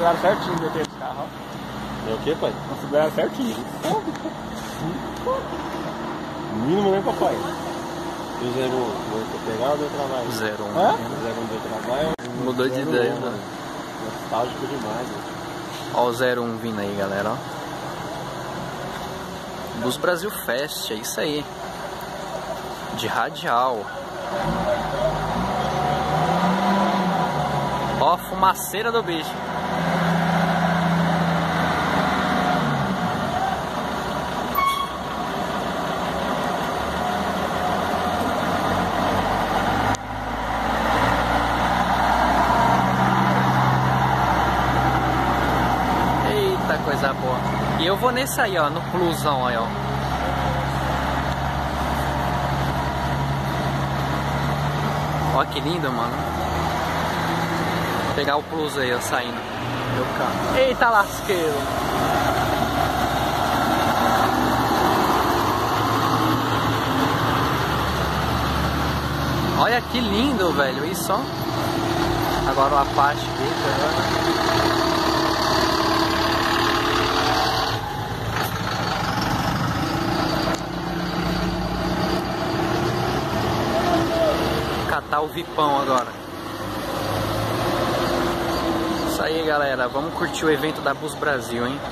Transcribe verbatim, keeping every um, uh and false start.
Consideraram certinho de ter esse carro, ó. É o que, pai? Consideraram certinho. Mínimo, né, papai? E o zero um, vou pegar ou deu trabalho? zero um. Hã? O zero um deu trabalho. Mudou de ideia, mano. Nostálgico demais, mano. Ó o zero um vindo aí, galera, ó. Bus Brasil Fest, é isso aí. De radial. Ó a fumaceira do bicho. Eita, coisa boa. E eu vou nesse aí, ó, no plusão aí, ó. Ó que lindo, mano. Vou pegar o plus aí, ó, saindo. Meu carro. Eita lasqueiro. Olha que lindo, velho. Isso, ó. Agora o Apache dele agora. Catar o Vipão agora. Isso aí, galera. Vamos curtir o evento da Bus Brasil, hein?